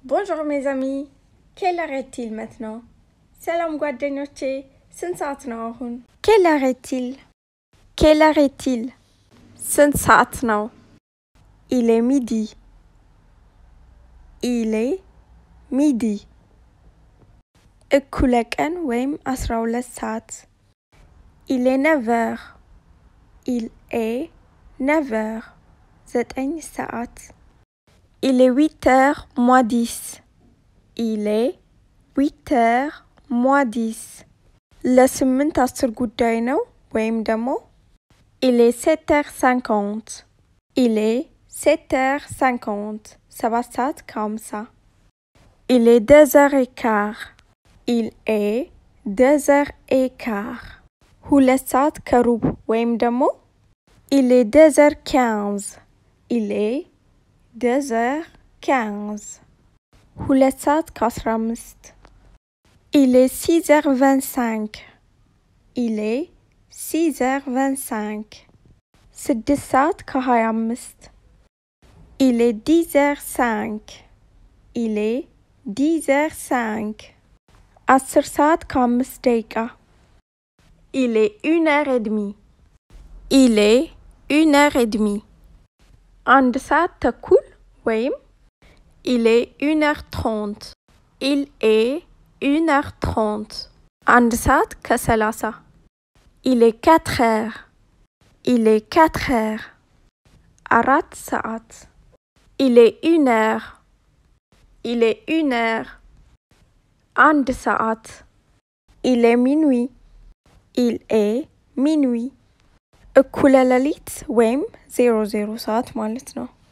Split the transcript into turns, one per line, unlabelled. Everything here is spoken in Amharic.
Bonjour mes amis, quelle heure est-il maintenant? Salam ጓደኞቼ, ስንት ሰዓት ነው አሁን? Quelle heure est-il? Quelle heure est-il? ስንት ሰዓት ነው? Il est midi. Il est midi. እኩለ ቀን ወይም 12 ሰዓት። Il est 9 heures. Il est 9 heures. 9 ሰዓት. Il est 8 heures moins 10. Il est 8 heures moins 10. ለስምንት 10 ጉዳይ ነው ወይም ደግሞ Il est 7h50. Il est 7h50. 7 ሰዓት ከ50. Il est 2h15. Il est 2h15. ሁለት ሰዓት ከሩብ ወይም ደግሞ Il est 2h15. Il est 2h15. ሁለት ሰዓት ከ15. Il est 6h25. Il est 6h25. 6 ሰዓት ከ25. Il est 10h05. Il est 10h05. 10 ሰዓት ከ5 ደቂቃ. Il est 1h30. Il est 1h30. አንድ ሰዓት ተኩል ወይም Il est 1h30. Il est 1h30. አንድ ሰዓት ከ30. Il est 4 heures. Il est 4 heures. አራት ሰዓት. Il est 1 heure. Il est 1 heure. አንድ ሰዓት. Il est minuit. Il est minuit. እኩለ ሌሊት ወይም 00 ሰዓት ማለት ነው።